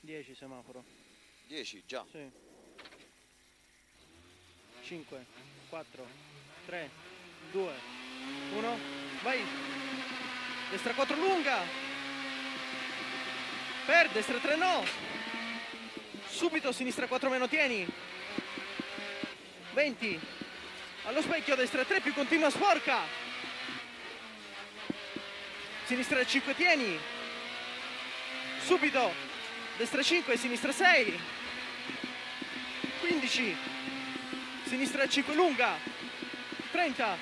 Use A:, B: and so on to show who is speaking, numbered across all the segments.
A: 10 semaforo.
B: 10 già.
A: Sì. 5, 4, 3, 2, 1, vai! Destra 4 lunga! Per, destra 3 no! Subito sinistra 4 meno tieni! 20! Allo specchio, destra 3 più continua sporca! Sinistra 5 tieni! Subito! Destra 5, sinistra 6! 15! Sinistra 5 lunga, 30,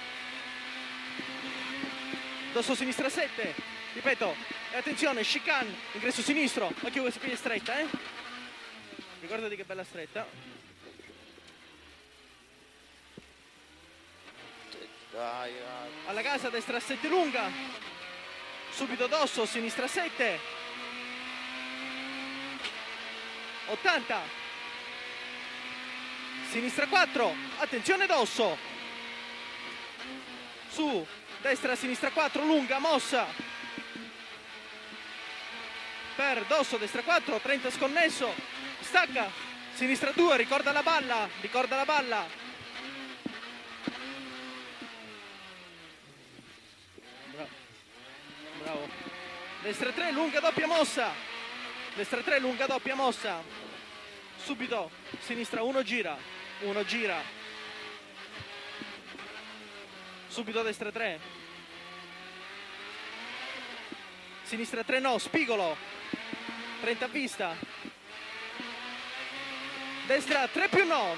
A: dosso sinistra 7, ripeto, e attenzione, chicane, ingresso sinistro, occhio questa qui è stretta, ricordati che bella stretta.
B: Dai.
A: Alla casa, destra 7 lunga, subito dosso, sinistra 7, 80, sinistra 4, attenzione dosso, su, destra, sinistra 4, lunga, mossa, per, dosso, destra 4, 30 sconnesso, stacca, sinistra 2, ricorda la balla, bravo, destra 3, lunga, doppia mossa, destra 3, lunga, doppia mossa, subito, sinistra 1 gira, subito destra 3, sinistra 3 no, spigolo, 30 a vista, destra 3 più no,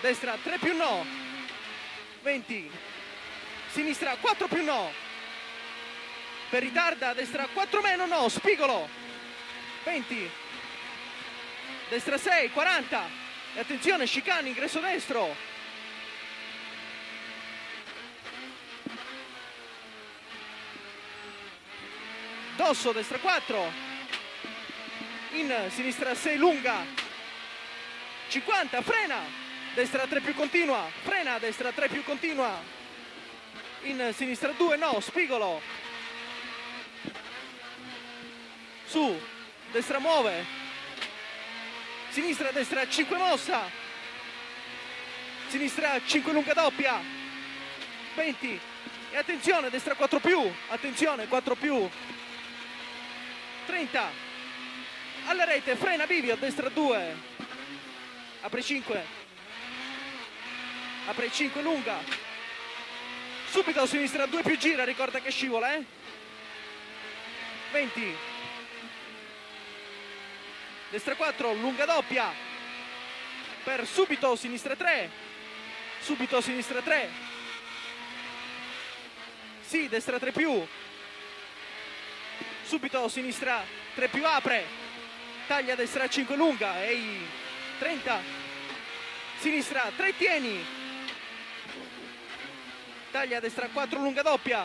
A: 20, sinistra 4 più no, per ritarda, destra 4 meno no, spigolo, 20, destra 6, 40, e attenzione, chicane, ingresso destro, dosso, destra 4, in sinistra 6 lunga, 50, frena, destra 3 più continua, frena, destra 3 più continua, in sinistra 2 no, spigolo, su, destra muove, sinistra, destra 5 mossa, sinistra 5 lunga doppia, 20, e attenzione, destra 4 più, attenzione, 4 più, 30, alla rete, frena bivio, destra 2, apre 5 lunga, subito sinistra 2 più gira, ricorda che scivola, 20, destra 4, lunga doppia, per subito sinistra 3, sì, destra 3 più, subito sinistra 3 più apre, taglia destra 5 lunga, ehi, 30, sinistra 3 tieni, taglia destra 4 lunga doppia,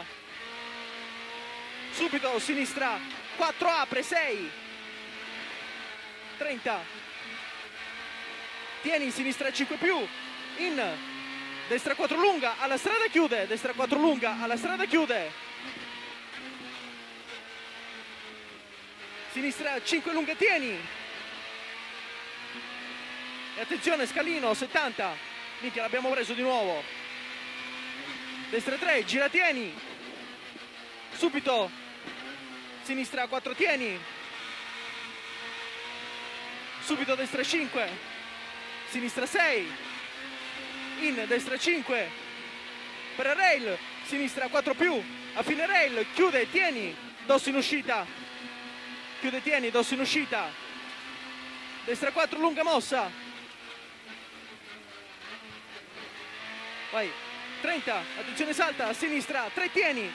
A: subito sinistra 4 apre, 6, 30, tieni sinistra 5 più, in, destra 4 lunga, alla strada chiude, destra 4 lunga, alla strada chiude, sinistra 5 lunga tieni, e attenzione scalino, 70, minchia l'abbiamo preso di nuovo, destra 3, gira tieni, subito, sinistra 4 tieni, subito destra 5, sinistra 6, in destra 5, per rail, sinistra 4 più, a fine rail, chiude, tieni, dosso in uscita, chiude, tieni, dosso in uscita, destra 4 lunga mossa, vai, 30, attenzione salta, a sinistra, 3 tieni,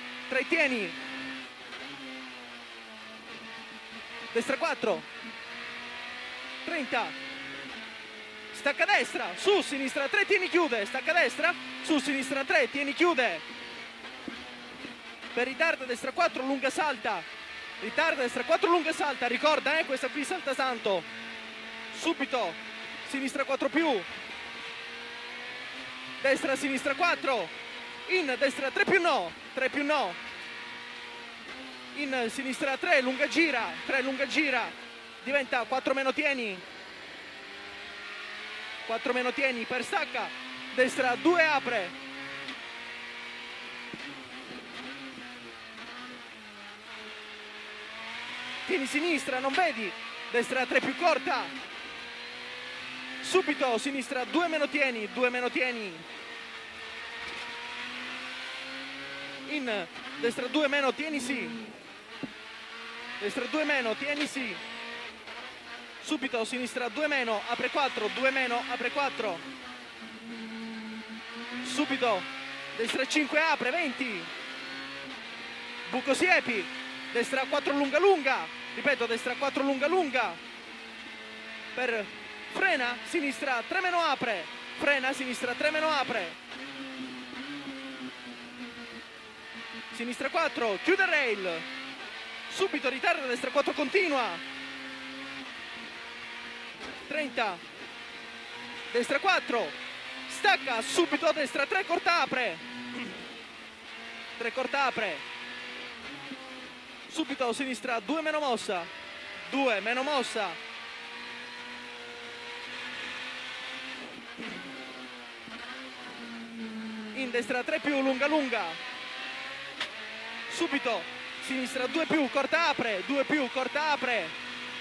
A: destra 4, 30, stacca destra, su sinistra 3 tieni chiude, stacca destra, su sinistra 3 tieni chiude, per ritarda destra 4 lunga salta, ritarda destra 4 lunga salta, ricorda questa qui salta tanto, subito sinistra 4 più, destra sinistra 4, in destra 3 più no, in sinistra 3 lunga gira, diventa 4 meno tieni. 4 meno tieni per stacca, destra 2 apre. Tieni sinistra, non vedi, destra 3 più corta. Subito sinistra 2 meno tieni, 2 meno tieni. In destra 2 meno, tieni sì. Destra 2 meno, tieni sì. Subito sinistra 2 meno, apre 4, 2 meno, apre 4. Subito destra 5 apre, 20. Buco siepi, destra 4 lunga lunga. Ripeto, destra 4 lunga lunga. Per frena, sinistra 3 meno apre. Frena, sinistra 3 meno apre. Sinistra 4, chiude il rail. Subito ritarda, destra 4 continua. 30, destra 4, stacca, subito a destra 3 corta apre. 3 corta apre. Subito a sinistra 2 meno mossa. 2 meno mossa. In destra 3 più lunga lunga. Subito sinistra 2 più corta apre, 2 più corta apre.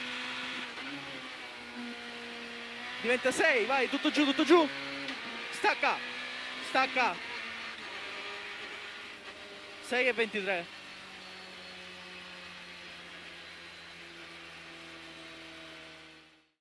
A: Diventa 6, vai, tutto giù, stacca, stacca. 6 e 23.